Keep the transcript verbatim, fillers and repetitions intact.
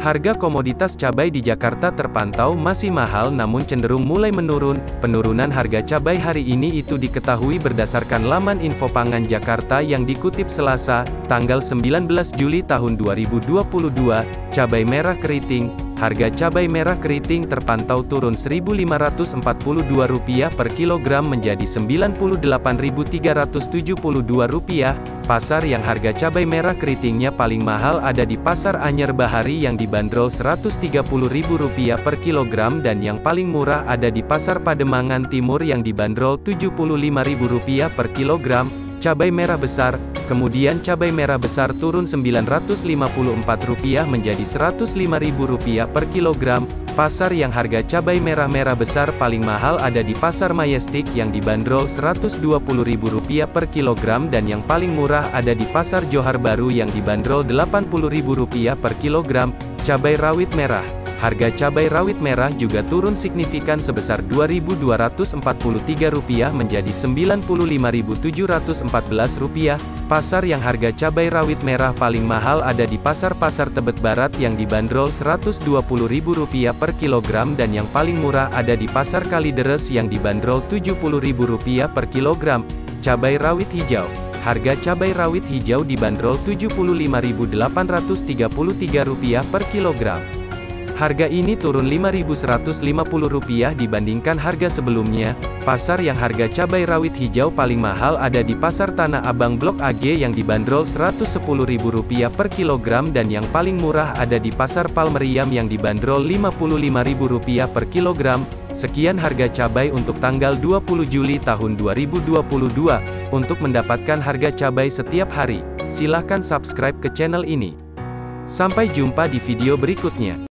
Harga komoditas cabai di Jakarta terpantau masih mahal namun cenderung mulai menurun. Penurunan harga cabai hari ini itu diketahui berdasarkan laman Info Pangan Jakarta yang dikutip Selasa, tanggal sembilan belas Juli tahun dua ribu dua puluh dua. Cabai merah keriting. Harga cabai merah keriting terpantau turun seribu lima ratus empat puluh dua rupiah per kilogram menjadi sembilan puluh delapan ribu tiga ratus tujuh puluh dua rupiah. Pasar yang harga cabai merah keritingnya paling mahal ada di Pasar Anyer Bahari yang dibanderol seratus tiga puluh ribu rupiah per kilogram dan yang paling murah ada di Pasar Pademangan Timur yang dibanderol tujuh puluh lima ribu rupiah per kilogram. Cabai merah besar, kemudian cabai merah besar turun sembilan ratus lima puluh empat rupiah menjadi seratus lima ribu rupiah per kilogram. Pasar yang harga cabai merah-merah besar paling mahal ada di Pasar Majestic yang dibanderol seratus dua puluh ribu rupiah per kilogram dan yang paling murah ada di Pasar Johar Baru yang dibanderol delapan puluh ribu rupiah per kilogram. Cabai rawit merah. Harga cabai rawit merah juga turun signifikan sebesar dua ribu dua ratus empat puluh tiga rupiah menjadi sembilan puluh lima ribu tujuh ratus empat belas rupiah. Pasar yang harga cabai rawit merah paling mahal ada di Pasar-Pasar Tebet Barat yang dibanderol seratus dua puluh ribu rupiah per kilogram dan yang paling murah ada di Pasar Kalideres yang dibanderol tujuh puluh ribu rupiah per kilogram. Cabai rawit hijau. Harga cabai rawit hijau dibanderol tujuh puluh lima ribu delapan ratus tiga puluh tiga rupiah per kilogram. Harga ini turun lima ribu seratus lima puluh rupiah dibandingkan harga sebelumnya. Pasar yang harga cabai rawit hijau paling mahal ada di Pasar Tanah Abang Blok A G yang dibanderol seratus sepuluh ribu rupiah per kilogram dan yang paling murah ada di Pasar Palmeriam yang dibanderol lima puluh lima ribu rupiah per kilogram. Sekian harga cabai untuk tanggal dua puluh Juli tahun dua ribu dua puluh dua. Untuk mendapatkan harga cabai setiap hari, silahkan subscribe ke channel ini. Sampai jumpa di video berikutnya.